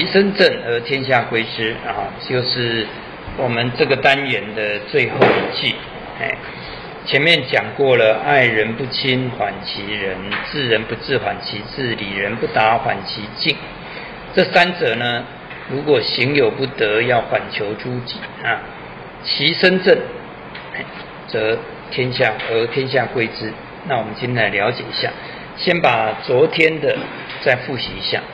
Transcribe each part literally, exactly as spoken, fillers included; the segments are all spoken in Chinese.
身正而天下归之啊，就是我们这个单元的最后一句。哎，前面讲过了，爱人不亲，缓其仁；治人不治，缓其智；理人不达，缓其境。这三者呢，如果行有不得，要缓求诸己啊。其身正，则天下而天下归之。那我们今天来了解一下，先把昨天的再复习一下。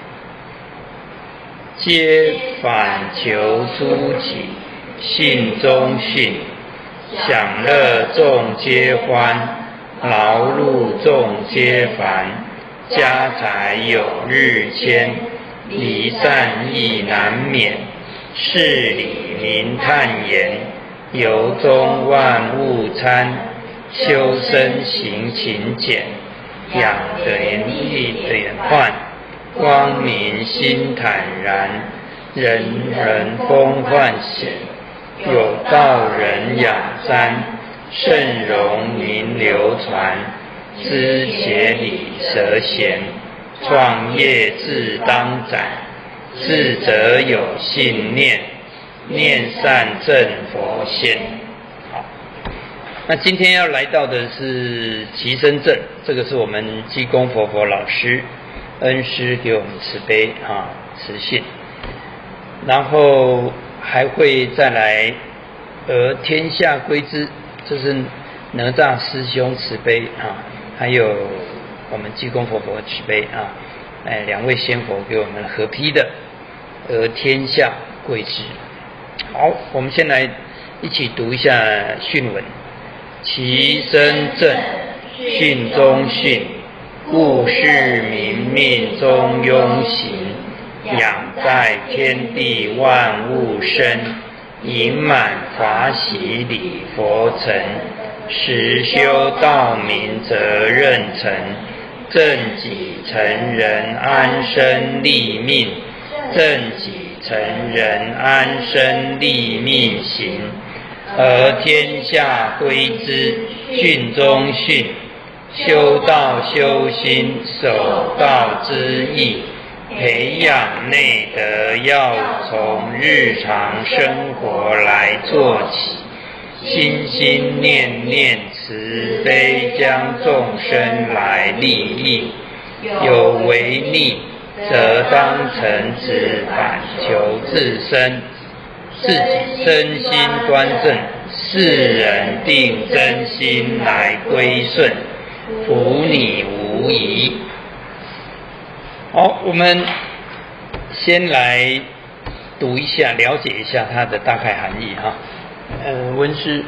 皆反求诸己，信忠信，享乐众皆欢，劳碌众皆烦。家财有日迁，离散亦难免。事理民探言，由衷万物参。修身行勤俭，养德益典范。光明心坦然，人人风范显。有道人养瞻，圣容名流传。知节理舌贤，创业自当斩。智者有信念，念善正佛先。好，那今天要来到的是其身正，这个是我们济公活佛老师恩师给我们慈悲啊慈信，然后还会再来而天下归之，这是哪吒师兄慈悲啊，还有我们济公活佛慈悲啊，哎，两位仙佛给我们合批的，而天下归之。好，我们先来一起读一下训文：其身正，训中训。故事民命中庸行，养在天地万物生，盈满法喜礼佛成，实修道明责任成，正己成人安身立命，正己成人安身立命行，而天下归之，训中训。修道修心，守道之义，培养内德要从日常生活来做起，心心念念慈悲，将众生来利益。有违逆，则当诚实反求自身，自己真心端正，世人定真心来归顺。服你无疑。好，我们先来读一下，了解一下它的大概含义哈。呃，文师，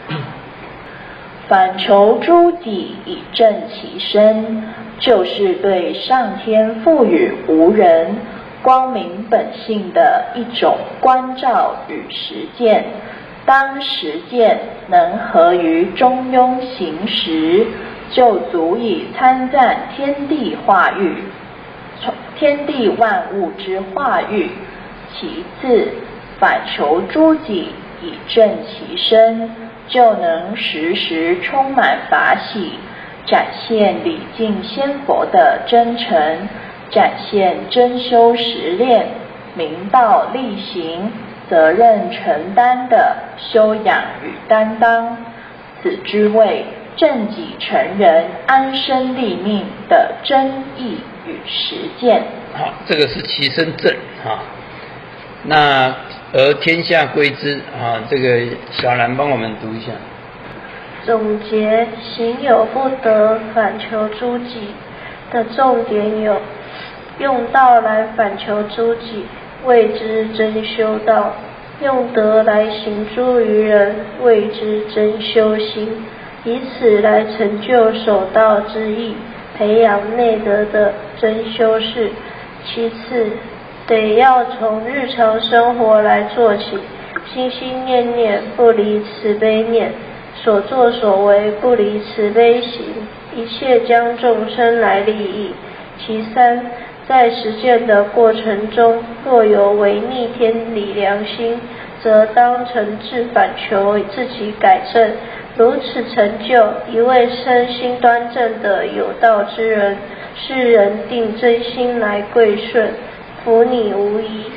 反求诸己以正其身，就是对上天赋予无人光明本性的一种关照与实践。当实践能合于中庸行时，就足以参赞天地化育，天地万物之化育。其次，反求诸己以正其身，就能时时充满法喜，展现礼敬先佛的真诚，展现真修实练、明道力行、责任承担的修养与担当。此之谓正己成人、安身立命的真义与实践。 好，这个是其身正啊。那而天下归之啊，这个小兰帮我们读一下。 总结行有不得，反求诸己的重点有：用道来反求诸己，谓之真修道；用德来行诸于人，谓之真修心。以此来成就守道之意，培养内德的真修士。其次，得要从日常生活来做起，心心念念不离慈悲念，所作所为不离慈悲行，一切将众生来利益。其三，在实践的过程中，若有违逆天理良心，则当诚挚反求自己改正。如此成就，一位身心端正的有道之人，世人定真心来归顺，服你无疑。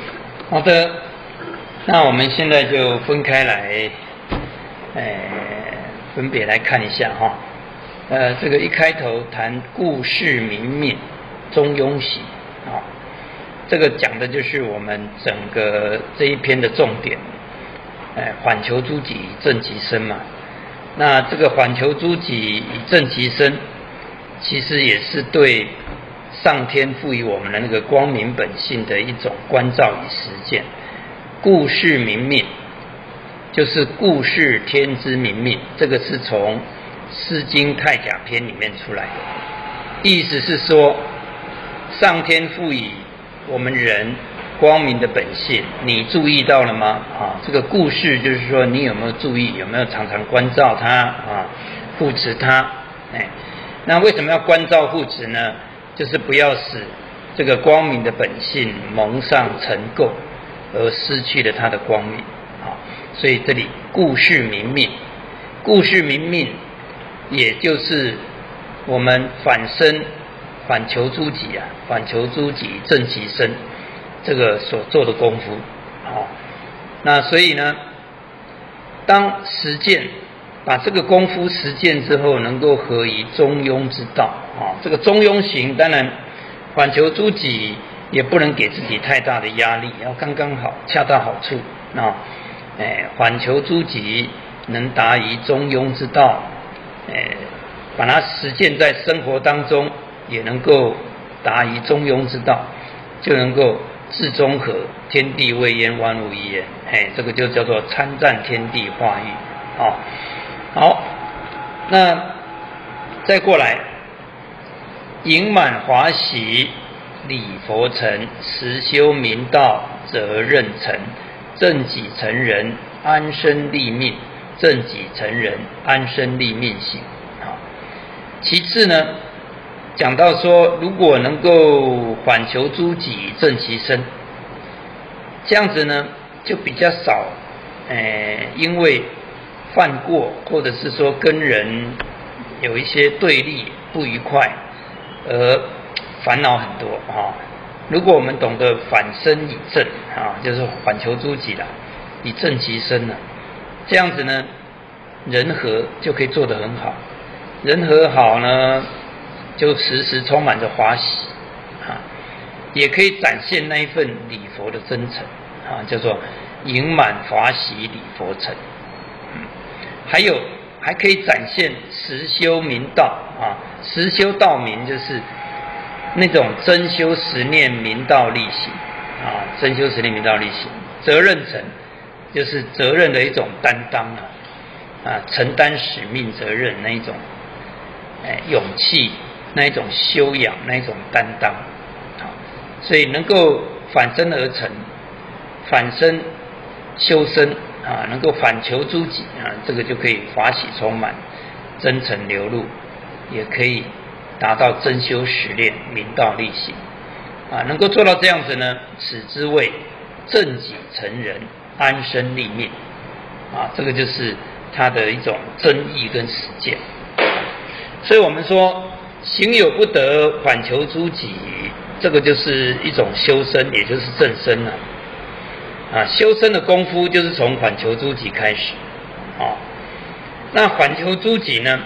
好的，那我们现在就分开来，呃，分别来看一下哈。呃，这个一开头谈故事明灭，中庸喜啊，这个讲的就是我们整个这一篇的重点。哎，缓求诸己，以正其身嘛。那这个缓求诸己，以正其身，其实也是对上天赋予我们的那个光明本性的一种关照与实践。故事明灭，就是故事天之明灭，这个是从《诗经·太甲篇》里面出来的。意思是说，上天赋予我们人光明的本性，你注意到了吗？啊，这个故事就是说，你有没有注意，有没有常常关照它啊，护持它？哎，那为什么要关照护持呢？就是不要使这个光明的本性蒙上尘垢，而失去了它的光明。啊，所以这里故事明灭，故事明灭，也就是我们反身反求诸己啊，反求诸己，正其身。这个所做的功夫，好，那所以呢，当实践把这个功夫实践之后，能够合于中庸之道啊。这个中庸行，当然缓求诸己，也不能给自己太大的压力，要刚刚好，恰到好处啊。哎，缓求诸己，能达于中庸之道，哎，把它实践在生活当中，也能够达于中庸之道，就能够至中和，天地未焉，万物一焉。哎，这个就叫做参赞天地化育。哦，好，那再过来，盈满华喜，礼佛成，实修明道，责任成，正己成人，安身立命，正己成人，安身立命行。好，其次呢，讲到说，如果能够缓求诸己，正其身，这样子呢，就比较少，呃，因为犯过，或者是说跟人有一些对立、不愉快，而烦恼很多啊。如果我们懂得反身以正啊，就是缓求诸己啦，以正其身呢，这样子呢，人和就可以做得很好。人和好呢，就时时充满着华喜啊，也可以展现那一份礼佛的真诚啊，叫做盈满华喜礼佛成。嗯，还有还可以展现实修明道啊，实修道明就是那种真修实念明道力行啊，真修实念明道力行。责任成就是责任的一种担当啊，啊，承担使命责任那一种，哎，勇气。那一种修养，那一种担当，好，所以能够反身而成，反身修身啊，能够反求诸己啊，这个就可以华喜充满，真诚流露，也可以达到真修实练，明道力行啊，能够做到这样子呢，此之谓正己成人，安身立命啊，这个就是他的一种真意跟实践。所以我们说，行有不得，缓求诸己，这个就是一种修身，也就是正身了。啊，修身的功夫就是从缓求诸己开始。啊，那缓求诸己呢，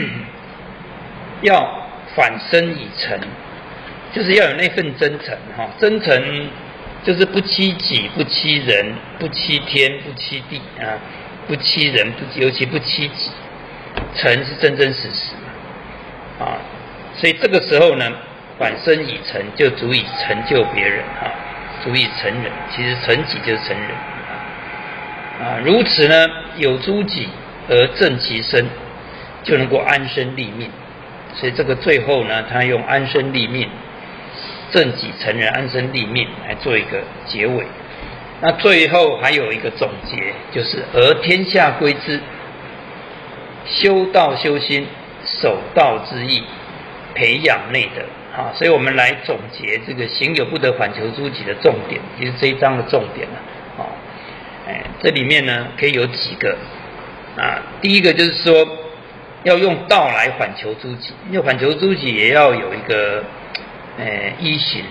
要反身以诚，就是要有那份真诚。哈，真诚就是不欺己，不欺人，不欺天，不欺地啊，不欺人，不尤其不欺己。诚是真真实实。啊，所以这个时候呢，反身以诚就足以成就别人啊，足以成人。其实成己就是成人啊。如此呢，有诸己而正其身，就能够安身立命。所以这个最后呢，他用安身立命、正己成人、安身立命来做一个结尾。那最后还有一个总结，就是而天下归之，修道修心。守道之意，培养内德啊，所以我们来总结这个行有不得，缓求诸己的重点，也是这一章的重点了啊。哎，这里面呢可以有几个啊，第一个就是说要用道来缓求诸己，因为缓求诸己也要有一个呃依循，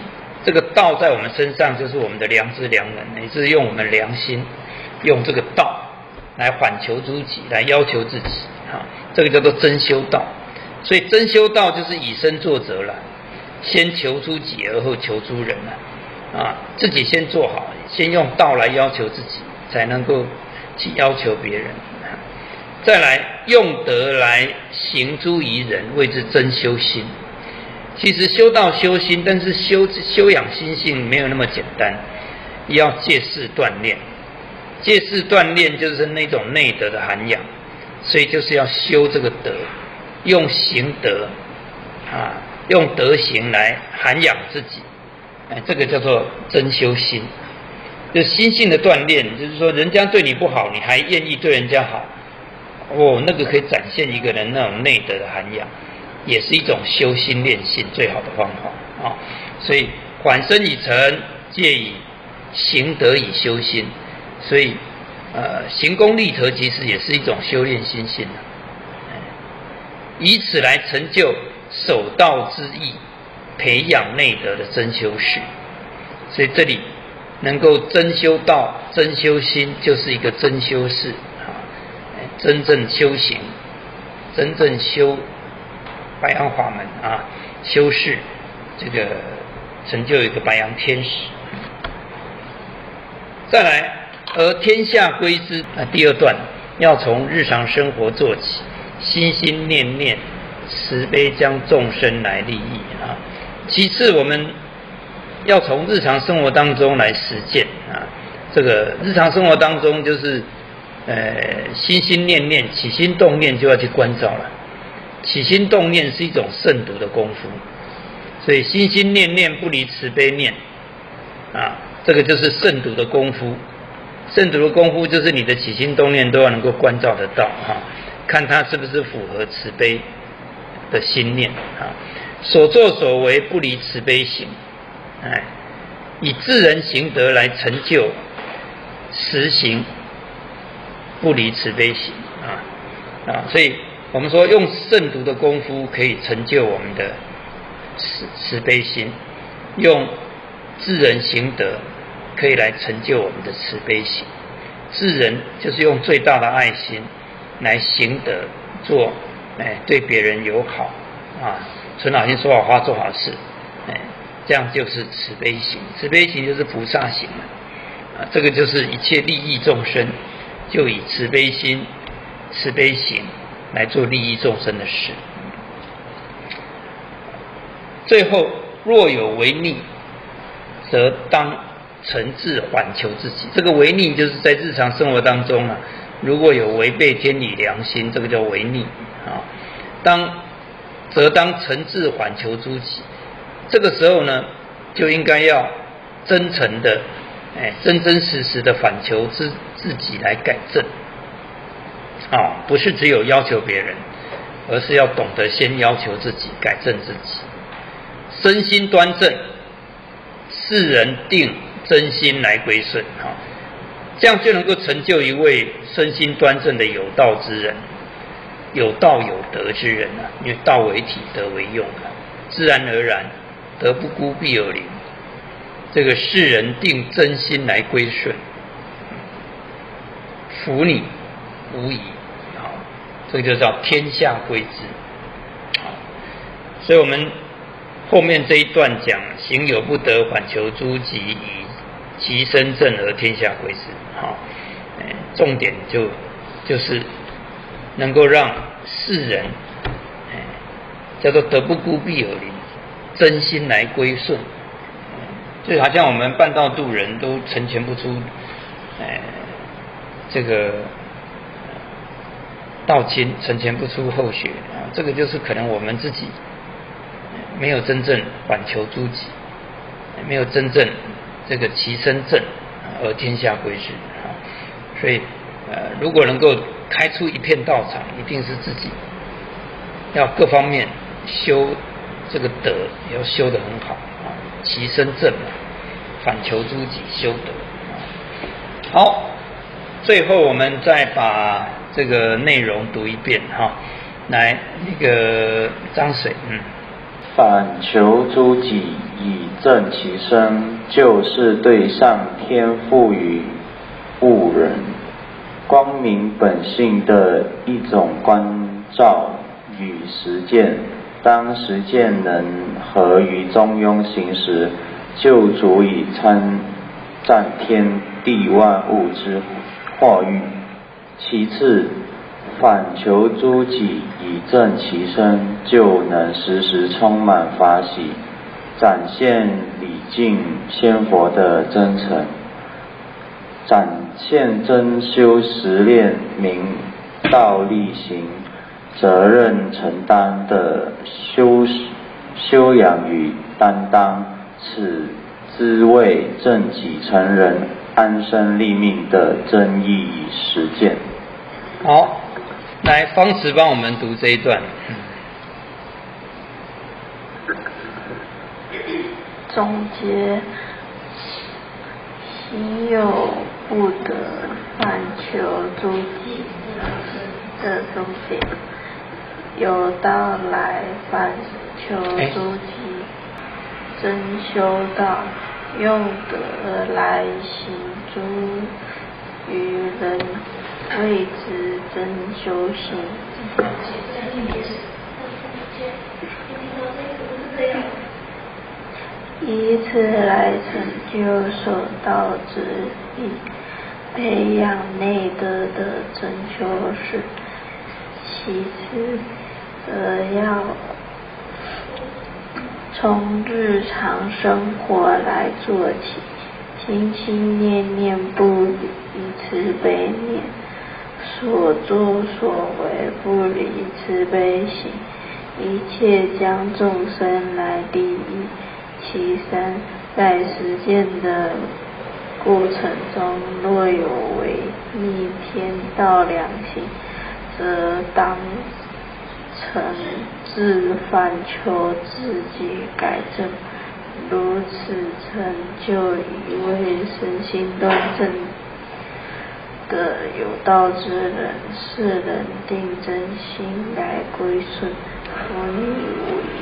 这个道在我们身上就是我们的良知良能，也是用我们良心，用这个道来缓求诸己，来要求自己啊，这个叫做真修道。所以真修道就是以身作则了，先求诸己而后求诸人了啊，自己先做好，先用道来要求自己，才能够去要求别人。再来用德来行诸于人，谓之真修心。其实修道修心，但是修修养心性没有那么简单，要借势锻炼。借势锻炼就是那种内德的涵养，所以就是要修这个德，用行德啊，用德行来涵养自己。哎，这个叫做真修心。就心性的锻炼，就是说人家对你不好，你还愿意对人家好。哦，那个可以展现一个人那种内德的涵养，也是一种修心练性最好的方法啊。所以缓身以诚，借以行德以修心。所以，呃，行功立德其实也是一种修炼心性的，以此来成就守道之意，培养内德的真修士。所以这里能够真修道、真修心，就是一个真修士。真正修行，真正修白羊法门啊，修士，这个成就一个白羊天使。再来，而天下归之啊，第二段要从日常生活做起，心心念念慈悲将众生来利益啊。其次，我们要从日常生活当中来实践啊，这个日常生活当中就是。呃，心心念念，起心动念就要去关照了。起心动念是一种慎独的功夫，所以心心念念不离慈悲念，啊，这个就是慎独的功夫。慎独的功夫就是你的起心动念都要能够关照得到啊，看它是不是符合慈悲的心念啊。所作所为不离慈悲行，哎，以自人行德来成就实行。不离慈悲行啊啊，所以我们说用慎独的功夫可以成就我们的慈慈悲心，用自人行德可以来成就我们的慈悲行。自人就是用最大的爱心来行德，做哎对别人友好啊，存好心、说好话、做好事，哎，这样就是慈悲行。慈悲行就是菩萨行了啊，这个就是一切利益众生。就以慈悲心、慈悲行来做利益众生的事。最后，若有违逆，则当诚挚缓求自己。这个违逆就是在日常生活当中啊，如果有违背天理良心，这个叫违逆啊。当则当诚挚缓求诸己。这个时候呢，就应该要真诚的。哎，真真实实的反求自自己来改正，啊、哦，不是只有要求别人，而是要懂得先要求自己，改正自己，身心端正，世人定真心来归顺，哈、哦，这样就能够成就一位身心端正的有道之人，有道有德之人啊，因为道为体，德为用啊，自然而然，德不孤必有灵。这个世人定真心来归顺，服你无疑，好，这个就叫天下归之。好，所以我们后面这一段讲行有不得，缓求诸己，以其身正而天下归之。好，哎，重点就就是能够让世人，哎，叫做德不孤必有灵，真心来归顺。就好像我们办道度人都成全不出，哎，这个道亲成全不出后学啊，这个就是可能我们自己没有真正缓求诸己，没有真正这个其身正而天下归之啊。所以呃，如果能够开出一片道场，一定是自己要各方面修这个德，也要修得很好啊，其身正嘛，反求诸己，修德。好，最后我们再把这个内容读一遍哈，来那个张水，嗯。 反求诸己，以正其身，就是对上天赋予物人光明本性的一种关照与实践。当实践能合于中庸行时，就足以参占天地万物之化育。其次，反求诸己，以正其身，就能时时充满法喜，展现礼敬仙佛的真诚，展现真修实练明道力行责任承担的修修养与担当，此之谓正己成人、安身立命的真义与实践。 好，来方慈帮我们读这一段。 总结：行有不得，反求诸己的总结。有道来反求诸己，真修道，用德来行诸于人，谓之真修行。以此来成就所道之意，培养内德的真修士。其次，则要从日常生活来做起，心心念念不离慈悲念，所作所为不离慈悲行，一切将众生来利益。其三，在实践的过程中，若有违逆天道良心，则当诚自反求自己改正，如此成就一位身心端正的有道之人，世人定真心来归顺，无逆无疑。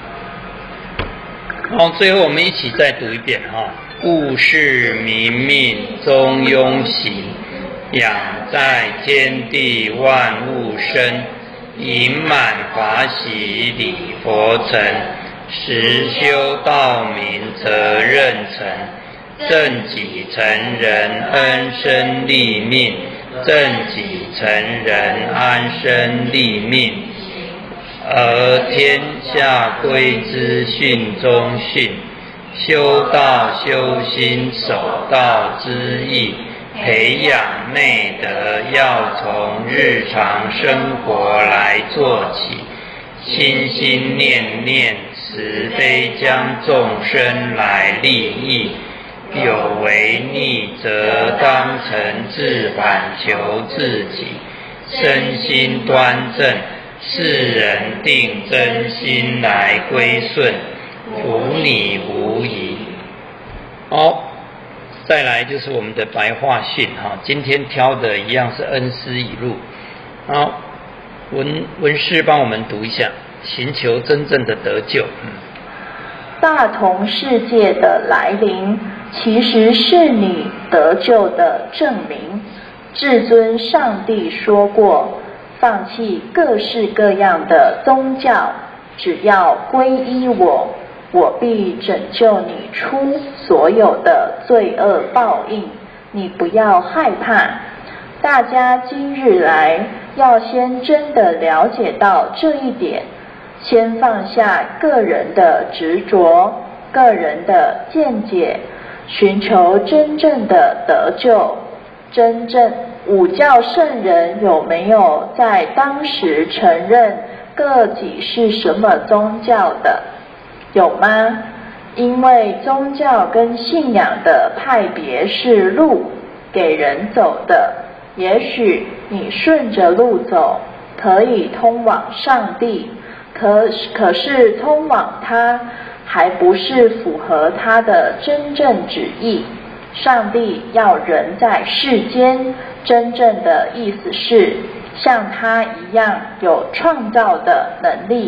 好，最后我们一起再读一遍哈。物是明命，中庸行，养在天地万物生，盈满法喜礼佛成，实修道明责任成，正己成人安身立命，正己成人安身立命，而天下归之训中训，修道修心守道之意，培养内德要从日常生活来做起，心心念念慈悲将众生来利益，有违逆则当诚自反求自己，身心端正，世人定真心来归顺，无你无疑。好，再来就是我们的白话训哈，今天挑的一样是恩师语录。好，文文师帮我们读一下，寻求真正的得救。嗯， 大同世界的来临，其实是你得救的证明。至尊上帝说过，放弃各式各样的宗教，只要皈依我，我必拯救你出所有的罪恶报应。你不要害怕。大家今日来，要先真的了解到这一点，先放下个人的执着、个人的见解，寻求真正的得救。真正五教圣人有没有在当时承认各己是什么宗教的？有吗？因为宗教跟信仰的派别是路给人走的，也许你顺着路走，可以通往上帝，可可是通往他还不是符合他的真正旨意。上帝要人在世间，真正的意思是像他一样有创造的能力，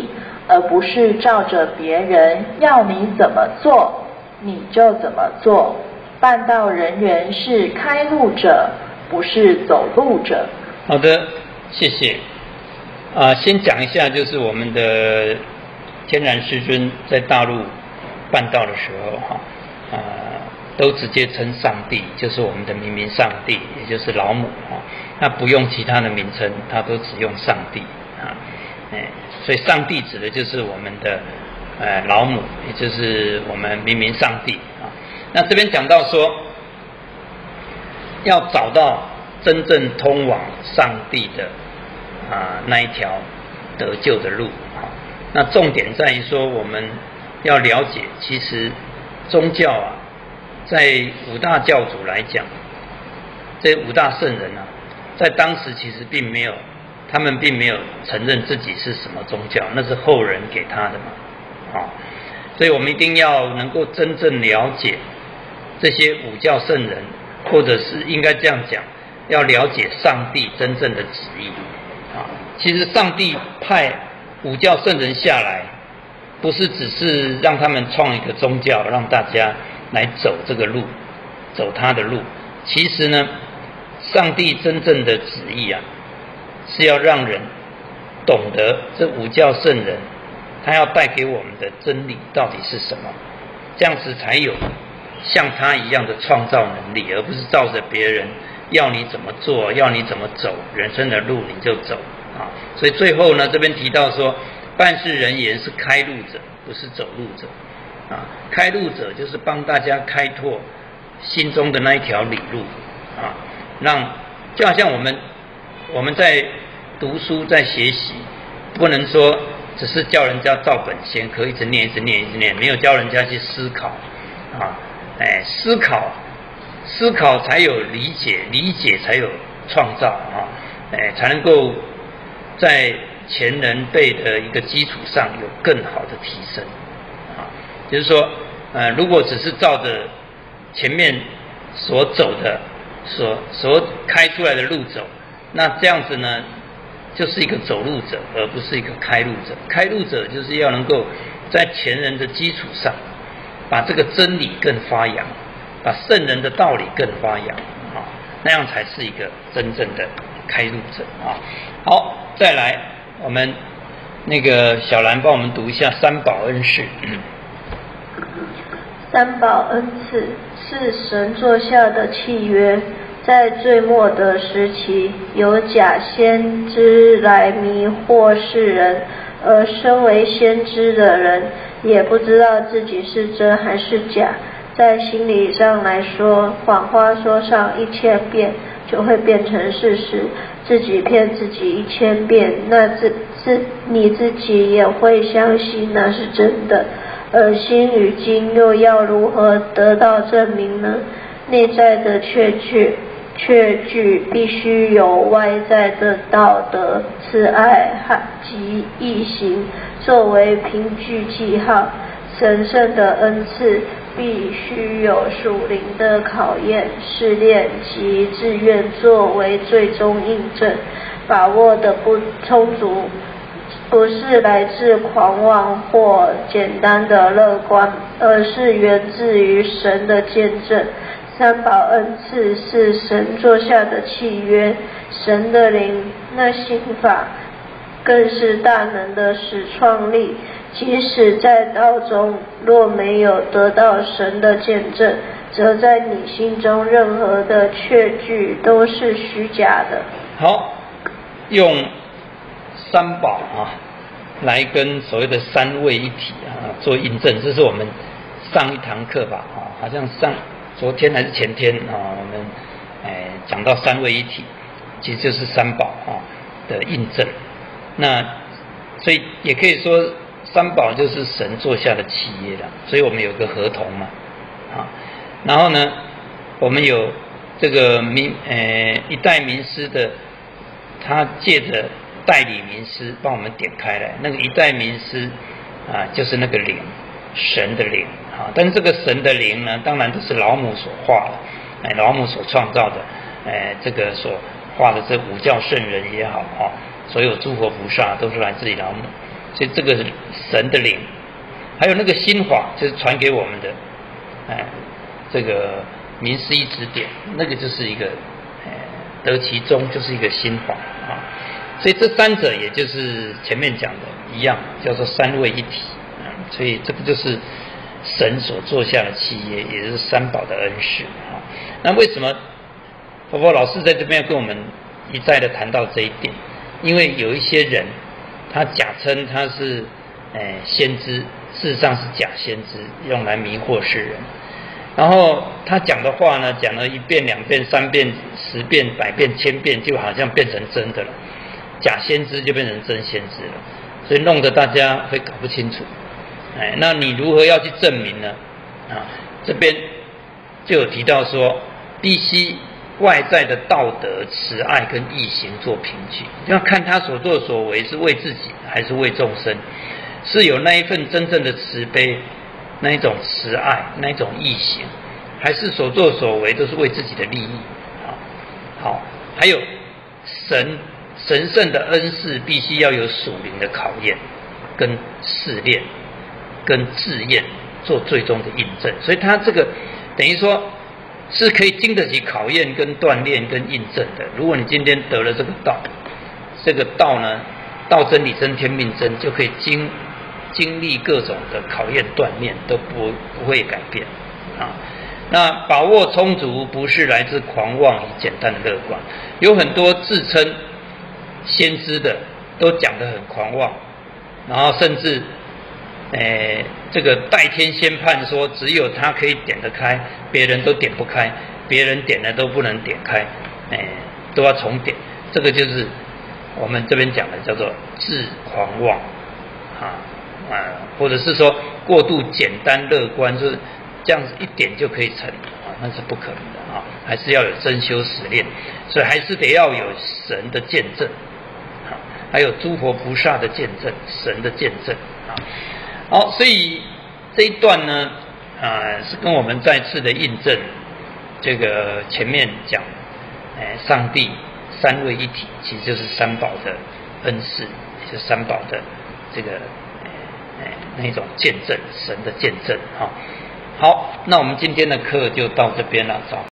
而不是照着别人要你怎么做你就怎么做。办道人员是开路者，不是走路者。 好的，谢谢。啊、呃，先讲一下，就是我们的天然师尊在大陆办道的时候，哈，啊、呃，都直接称上帝，就是我们的明明上帝，也就是老母啊。那不用其他的名称，他都只用上帝啊。哎，所以上帝指的就是我们的呃老母，也就是我们明明上帝啊。那这边讲到说，要找到真正通往上帝的啊那一条得救的路啊。那重点在于说，我们要了解，其实宗教啊，在五大教主来讲，这五大圣人啊，在当时其实并没有，他们并没有承认自己是什么宗教，那是后人给他的嘛，啊，所以我们一定要能够真正了解这些五教圣人，或者是应该这样讲，要了解上帝真正的旨意啊。其实上帝派五教圣人下来，不是只是让他们创一个宗教，让大家来走这个路，走他的路。其实呢，上帝真正的旨意啊，是要让人懂得这五教圣人他要带给我们的真理到底是什么，这样子才有像他一样的创造能力，而不是照着别人要你怎么做，要你怎么走人生的路你就走啊。所以最后呢，这边提到说，办事人言是开路者，不是走路者啊。开路者就是帮大家开拓心中的那一条理路啊，让就好像我们我们在读书在学习，不能说只是叫人家照本宣科，一直念一直念一直念，没有教人家去思考啊。哎，思考思考才有理解，理解才有创造啊，哎，才能够在前人辈的一个基础上有更好的提升啊。就是说，呃，如果只是照着前面所走的、所所开出来的路走，那这样子呢，就是一个走路者，而不是一个开路者。开路者就是要能够在前人的基础上，把这个真理更发扬，把圣人的道理更发扬啊，那样才是一个真正的开路者啊。好，再来，我们那个小兰帮我们读一下三宝恩事。嗯， 三宝恩赐是神座下的契约，在最末的时期，有假先知来迷惑世人，而身为先知的人也不知道自己是真还是假。在心理上来说，谎话说上一千遍就会变成事实，自己骗自己一千遍，那自自你自己也会相信那是真的。而心与经又要如何得到证明呢？内在的确据确据必须有外在的道德、慈爱及义行作为凭据记号。神圣的恩赐必须有属灵的考验、试炼及自愿作为最终印证。把握的不充足，不是来自狂妄或简单的乐观，而是源自于神的见证。三宝恩赐是神座下的契约，神的灵那心法更是大能的始创力。即使在道中若没有得到神的见证，则在你心中任何的确据都是虚假的。 好，用三宝啊来跟所谓的三位一体啊做印证，这是我们上一堂课吧啊，好像上昨天还是前天啊，我们哎讲到三位一体，其实就是三宝啊的印证。那所以也可以说，三宝就是神座下的契约了，所以我们有个合同嘛啊，然后呢，我们有这个名呃一代名师的，他借着代理名师帮我们点开来，那个一代名师啊，就是那个灵，神的灵啊。但是这个神的灵呢，当然都是老母所画的，哎，老母所创造的，哎，这个所画的这五教圣人也好啊，所有诸佛菩萨都是来自于老母。 所以这个是神的灵，还有那个心法就是传给我们的，哎，这个明师一指点，那个就是一个，哎，得其中就是一个心法啊。所以这三者也就是前面讲的一样，叫做三位一体啊。所以这个就是神所做下的契约，也就是三宝的恩师啊。那为什么佛佛老师在这边跟我们一再的谈到这一点？因为有一些人他假称他是诶先知，事实上是假先知，用来迷惑世人。然后他讲的话呢，讲了一遍、两遍、三遍、十遍、百遍、千遍，就好像变成真的了。假先知就变成真先知了，所以弄得大家会搞不清楚。哎，那你如何要去证明呢？啊，这边就有提到说，必须外在的道德、慈爱跟义行做凭据，要看他所作所为是为自己还是为众生，是有那一份真正的慈悲，那一种慈爱，那一种义行，还是所作所为都是为自己的利益？啊，好，还有神。神圣的恩赐必须要有属灵的考验、跟试炼、跟试验做最终的印证，所以他这个等于说是可以经得起考验、跟锻炼、跟印证的。如果你今天得了这个道，这个道呢，道真理真天命真，就可以经经历各种的考验、锻炼，都不不会改变啊。那把握充足，不是来自狂妄与简单的乐观，有很多自称先知的都讲得很狂妄，然后甚至，诶，这个代天宣判说只有他可以点得开，别人都点不开，别人点的都不能点开，诶，都要重点。这个就是我们这边讲的叫做自狂妄，啊啊，或者是说过度简单乐观，就是这样子一点就可以成啊，那是不可能的啊，还是要有真修实练，所以还是得要有神的见证。还有诸佛菩萨的见证，神的见证啊。好，所以这一段呢，啊，是跟我们再次的印证这个前面讲，哎，上帝三位一体，其实就是三宝的恩赐，也就是三宝的这个哎那种见证，神的见证哈。好，那我们今天的课就到这边了，早。